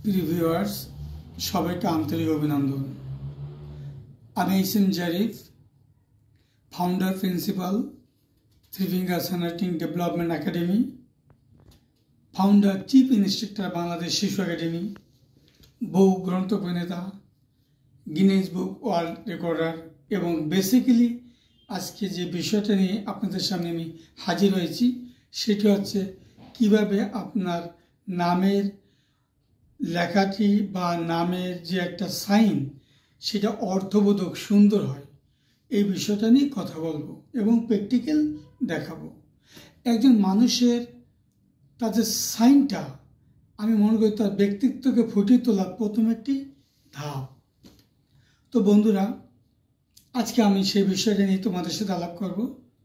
প্রিয় ভিউয়ার্স, সবাইকে আন্তরিক অভিনন্দন। আমি SM Zarif, founder principal fingers handwriting development academy, founder chief instructor Bangladesh শিশু একাডেমি, বহু গ্রন্থ প্রণেতা, গিনেস বুক ওয়ার্ল্ড রেকর্ডার এবং বেসিক্যালি আজকে যে বিষয়টা নিয়ে আপনাদের সামনে আমি হাজির হয়েছি সেটি হচ্ছে কিভাবে আপনার নামের লেখাটি বা নামের যে একটা সাইন সেটা অর্থবোধক সুন্দর হয়। এই বিষয়টা নিয়ে কথা বলবো এবং প্র্যাকটিক্যাল দেখাবো। একজন মানুষের তার যে সাইনটা আমি মনে করি তার ব্যক্তিত্বকে ফুটিয়ে তোলার প্রথম একটি ধাপ। তো বন্ধুরা, আজকে আমি সেই বিষয়টা নিয়ে তোমাদের সাথে আলাপ করব।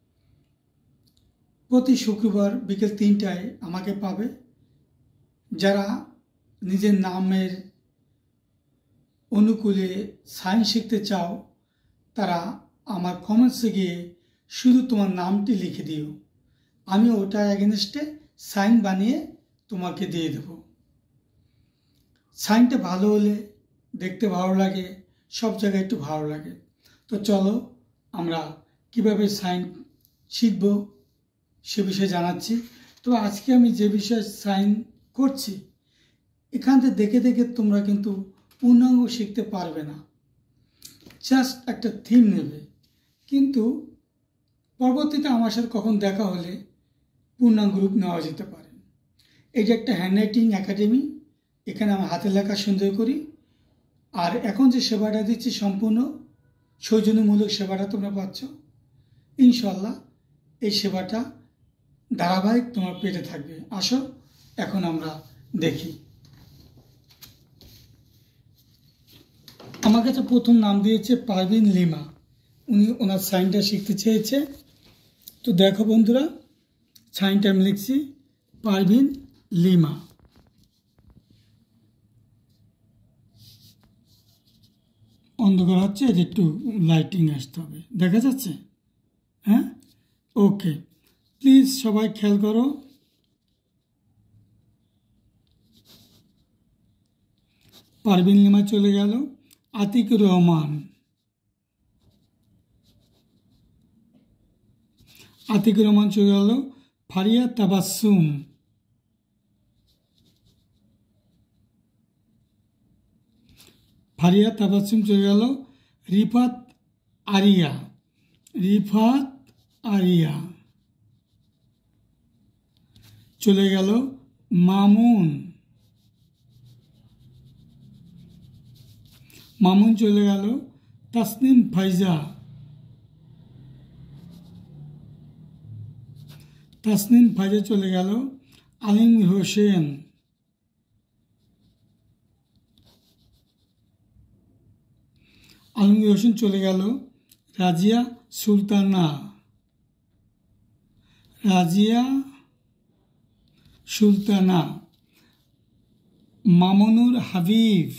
প্রতি শুক্রবার বিকেল 3টায় আমাকে পাবে। যারা নিজের নামের অনুকূলে সাইন শিখতে চাও তারা আমার কমেন্টসে গিয়ে শুধু তোমার নামটি লিখে দিও, আমি ওটার এগেনস্টে সাইন বানিয়ে তোমাকে দিয়ে দেব। সাইনটা ভালো হলে দেখতে ভালো লাগে, সব জায়গায় একটু ভালো লাগে। তো চলো আমরা কিভাবে সাইন শিখব সে বিষয়ে জানাচ্ছি। তো আজকে আমি যে বিষয়ে সাইন করছি এখান থেকে দেখে দেখে তোমরা কিন্তু পূর্ণাঙ্গ শিখতে পারবে না, জাস্ট একটা থিম নেবে, কিন্তু পরবর্তীতে আমার সাথে কখন দেখা হলে পূর্ণাঙ্গ রূপ নেওয়া যেতে পারে। এটা একটা হ্যান্ডরাইটিং একাডেমি, এখানে আমি হাতের লেখা সুন্দর করি। আর এখন যে সেবাটা দিচ্ছি সম্পূর্ণ সৌজন্যমূলক সেবাটা তোমরা পাচ্ছ। ইনশাল্লাহ এই সেবাটা ধারাবাহিক তোমার পেতে থাকবে। আসো এখন আমরা দেখি। আমার কাছে প্রথম নাম দিয়েছে পারভিন লিমা, উনি ওনার সাইনটা শিখতে চেয়েছে। তো দেখো বন্ধুরা, সাইনটা আমি লিখছি পারভিন লিমা। অন্ধকার হচ্ছে, এর একটু লাইটিং আসতে হবে, দেখা যাচ্ছে? হ্যাঁ, ওকে, প্লিজ সবাই খেয়াল করো। পারভিন লিমা চলে গেল। আতিকুর রহমান, আতিকুর রহমান চলে গেল। ফারিয়া তাবাসসুম, ফারিয়া তাবাসসুম চলে গেল। রিফাত আরিয়া, রিফাত আরিয়া চলে গেল। মামুন, মামুন চলে গেল। তাসনিম ফাইজা, তাসনিম ফাইজা চলে গেল। আলিম হোসেন, আলমগীর হোসেন চলে গেল। রাজিয়া সুলতানা, রাজিয়া সুলতানা। মামুনুর হাবিব,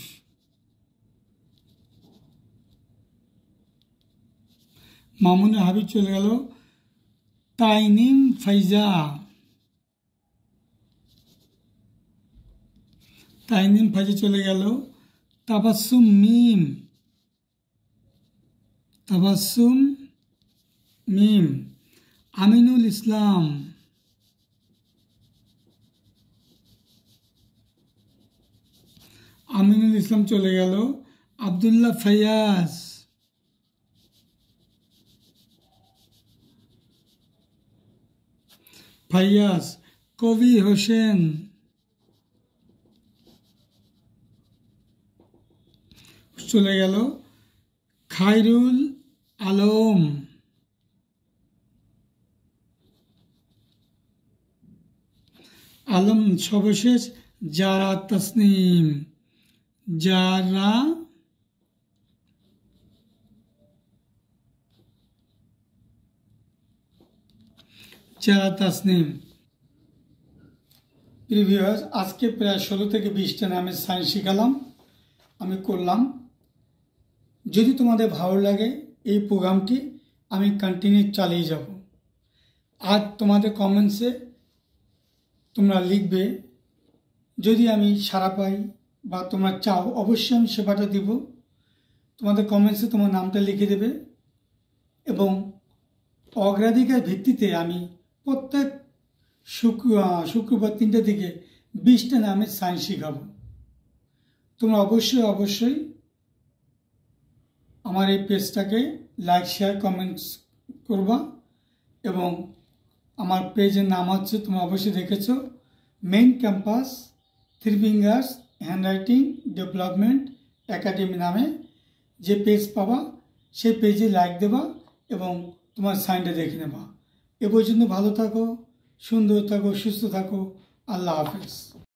মামুনুর হাবিব চলে গেল। তাইনিম ফাইজা, তাইনিম ফাইজা চলে গেল। তাবাসসুম মিম, তাবাসসুম মিম। আমিনুল ইসলাম, আমিনুল ইসলাম চলে গেল। আবদুল্লাহ ফায়াজ, ফাইয়াজ। কবি হোসেন, চলে গেল। খায়রুল আলম, আলম সর্বশেষ। জারা তাসনিম, জারা, জারা তাসনিম। প্রিভিয়াস আজকে প্রায় 16 থেকে 20টা নামের সাইন শিখালাম, আমি করলাম। যদি তোমাদের ভালো লাগে এই প্রোগ্রামটি আমি কন্টিনিউ চালিয়ে যাব। আর তোমাদের কমেন্টসে তোমরা লিখবে, যদি আমি সাড়া পাই বা তোমরা চাও, অবশ্যই আমি সেবাটা দিব। তোমাদের কমেন্টসে তোমার নামটা লিখে দেবে এবং অগ্রাধিকার ভিত্তিতে আমি প্রত্যেক শুক্রবার 3টা থেকে 20টা নামের সাইন শেখাবো। তোমরা অবশ্যই আমার এই পেজটাকে লাইক, শেয়ার, কমেন্টস করবা। এবং আমার পেজের নাম হচ্ছে, তোমরা অবশ্যই দেখেছো, main campus three fingers handwriting development academy নামে যে পেজ পাবা, সেই পেজে লাইক দেবা এবং তোমার সাইনটা দেখে নেবা। এ পর্যন্ত ভালো থাকো, সুন্দর থাকো, সুস্থ থাকো। আল্লাহ হাফেজ।